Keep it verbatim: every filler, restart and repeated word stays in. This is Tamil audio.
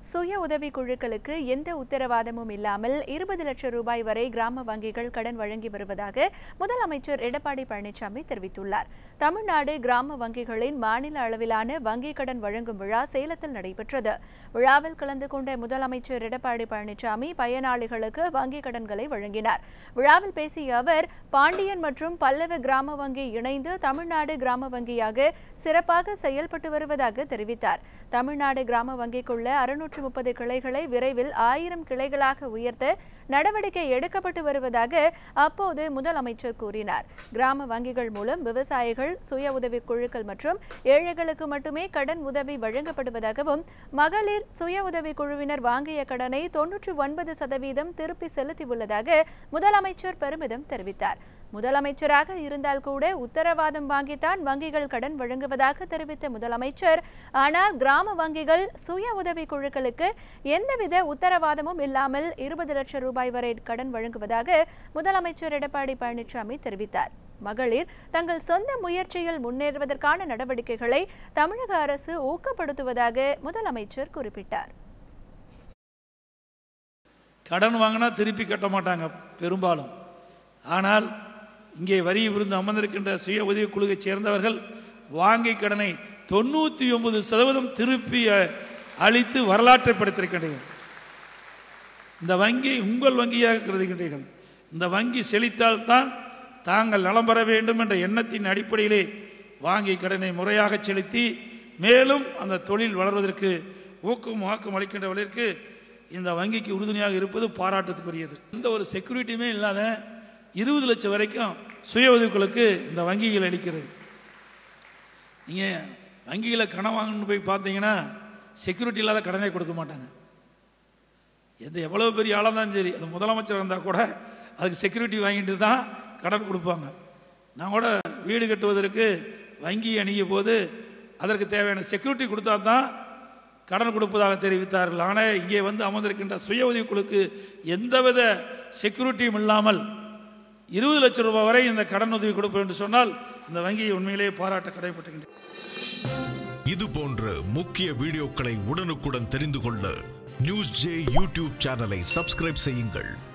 சுய உதவி குழுக்களுக்கு எந்த உத்தரவாதமும் இல்லாமல் இருபது லட்சம் ரூபாய் வரை கிராம வங்கிகள் கடன் வழங்கி வருவதாக முதலமைச்சர் எடப்பாடி பழனிசாமி தெரிவித்துள்ளார். தமிழ்நாடு கிராம வங்கிகளின் மாநில அளவிலான வங்கி கடன் வழங்கும் விழா சேலத்தில் நடைபெற்றது. விழாவில் கலந்து கொண்ட முதலமைச்சர் எடப்பாடி பழனிசாமி பயனாளிகளுக்கு வங்கி கடன்களை வழங்கினார். விழாவில் பேசிய அவர், பாண்டியன் மற்றும் பல்லவ கிராம வங்கி இணைந்து தமிழ்நாடு கிராம வங்கியாக சிறப்பாக செயல்பட்டு வருவதாக தெரிவித்தார். தமிழ்நாடு கிராம வங்கிக்குள்ள அறுநூற்று முப்பது கிளைகளை விரைவில் ஆயிரம் கிளைகளாக உயர்த்த நடவடிக்கை எடுக்கப்பட்டு வருவதாக அப்போது முதலமைச்சர் கூறினார். கிராம வங்கிகள் மூலம் விவசாயிகள், சுய உதவி குழுக்கள் மற்றும் ஏழைகளுக்கு மட்டுமே கடன் உதவி வழங்கப்படுவதாகவும், மகளிர் சுய உதவி குழுவினர் வாங்கிய கடனை தொன்னூற்று ஒன்பது சதவீதம் திருப்பி செலுத்தியுள்ளதாக முதலமைச்சர் பெருமிதம் தெரிவித்தார். முதலமைச்சராக இருந்தால் கூட உத்தரவாதம் வாங்கித்தான் வங்கிகள் கடன் வழங்குவதாக தெரிவித்த முதலமைச்சர், ஆனால் கிராம வங்கிகள் சுய உதவி குழுக்களுக்கு எந்தவித உத்தரவாதமும் இல்லாமல் இருபது லட்சம் ரூபாய் வரை கடன் வழங்குவதாக முதலமைச்சர் எடப்பாடி பழனிசாமி தெரிவித்தார். மகளிர் தங்கள் சொந்த முயற்சியில் முன்னேறுவதற்கான நடவடிக்கைகளை தமிழக அரசு ஊக்கப்படுத்துவதாக முதலமைச்சர் குறிப்பிட்டார். கடன் வாங்கினா திருப்பி கட்ட மாட்டாங்க பெரும்பாலும். ஆனால் இங்கே வரி விருந்து அமர்ந்திருக்கின்ற சுய உதவி குழுவைச் சேர்ந்தவர்கள் வாங்கி கடனை தொண்ணூற்றி ஒன்பது சதவீதம் திருப்பி அளித்து வரலாற்றை படைத்திருக்கின்றீர்கள். இந்த வங்கி உங்கள் வங்கியாக கருதுகின்றீர்கள். இந்த வங்கி செழித்தால்தான் தாங்கள் நலம் பெற வேண்டும் என்ற எண்ணத்தின் அடிப்படையிலே வாங்கி கடனை முறையாக செலுத்தி மேலும் அந்த தொழில் வளர்வதற்கு ஊக்கம் ஆக்கம் அளிக்கின்றவர்களுக்கு இந்த வங்கிக்கு உறுதுணையாக இருப்பது பாராட்டத்துக்குரியது. எந்த ஒரு செக்யூரிட்டியுமே இல்லாத இருபது லட்சம் வரைக்கும் சுய உதவிகளுக்கு இந்த வங்கிகள் அளிக்கிறது. நீங்கள் வங்கிகளை கடன் வாங்கணும்னு போய் பார்த்தீங்கன்னா செக்யூரிட்டி இல்லாத கடனை கொடுக்க மாட்டாங்க. எந்த எவ்வளோ பெரிய ஆளாக இருந்தாலும் சரி, அது முதலமைச்சர் இருந்தால் கூட அதுக்கு செக்யூரிட்டி வாங்கிட்டு தான் கடன் கொடுப்பாங்க. நான் கூட வீடு கட்டுவதற்கு வங்கி அணுகிய போது அதற்கு தேவையான செக்யூரிட்டி கொடுத்தா தான் கடன் கொடுப்பதாக தெரிவித்தார்கள். ஆனால் இங்கே வந்து அமர்ந்திருக்கின்ற சுய உதவிக்குழுக்கு எந்தவித செக்யூரிட்டியும் இல்லாமல் இருபது லட்சம் ரூபாய் வரை இந்த கடன் உதவி கொடுப்போம் என்று சொன்னால் இந்த வங்கியை உண்மையிலேயே பாராட்ட கடமைப்பட்டுகின்றனர். இது போன்ற முக்கிய வீடியோக்களை உடனுக்குடன் தெரிந்து கொள்ள நியூஸ் ஜே யூடியூப் சேனலை சப்ஸ்கிரைப் செய்யுங்கள்.